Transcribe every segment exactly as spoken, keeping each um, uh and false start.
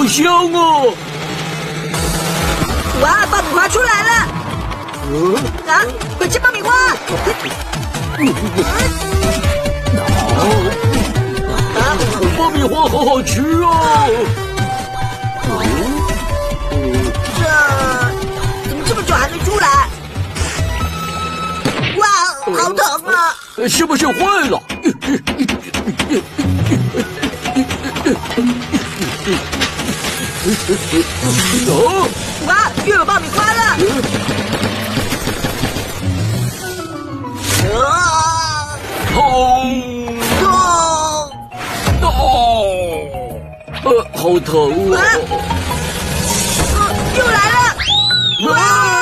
好香哦！ 哇，爆米花出来了！啊，快吃爆米花！ 啊，爆米花好好吃哦！ 这怎么这么久还没出来？哇，好疼啊！ 是不是坏了？哦！ 哇，又有爆米花了！啊！ 痛！ 痛！ 哦！呃，好疼啊！ 又来了！哇！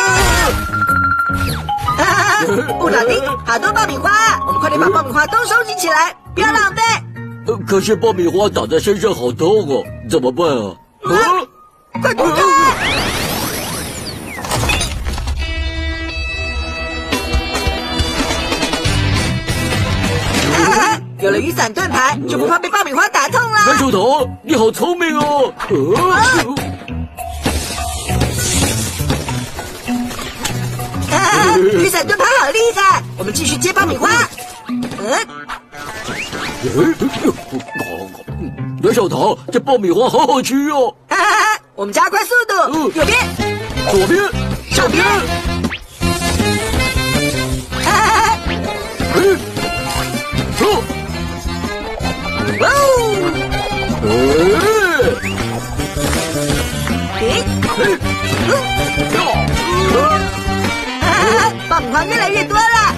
哈哈，布朗丁，好多爆米花，我们快点把爆米花都收集起来，不要浪费。 呃，可是爆米花打在身上好痛哦，怎么办啊？啊！ 快躲开！有了雨伞盾牌，就不怕被爆米花打痛了。 白手头，你好聪明哦！ 啊！雨伞盾牌好厉害，我们继续接爆米花。嗯。 白手头，这爆米花好好吃哦！ 哈哈，我们加快速度，右边， 左边， 右边。哈哈， 嗯，走。 哇哦！诶，哈哈，爆米花越来越多了。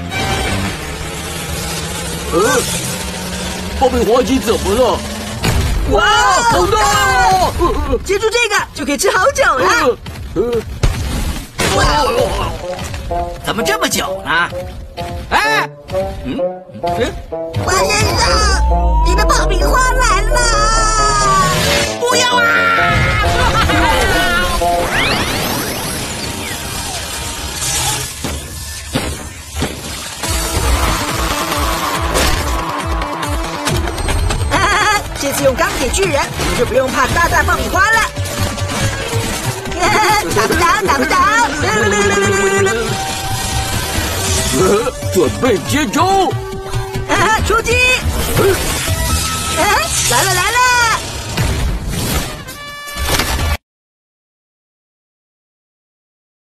呃，爆米花机怎么了？哇，好大哦！ 接住这个就可以吃好久了。 哇，怎么这么久呢？哎，嗯嗯， 花先生，你的爆米花来了！ 不要啊！ 啊，这次用钢铁巨人，我们就不用怕大大爆米花了。打不着，打不着！ 呃，准备接招！ 啊，出击！啊，来了来了！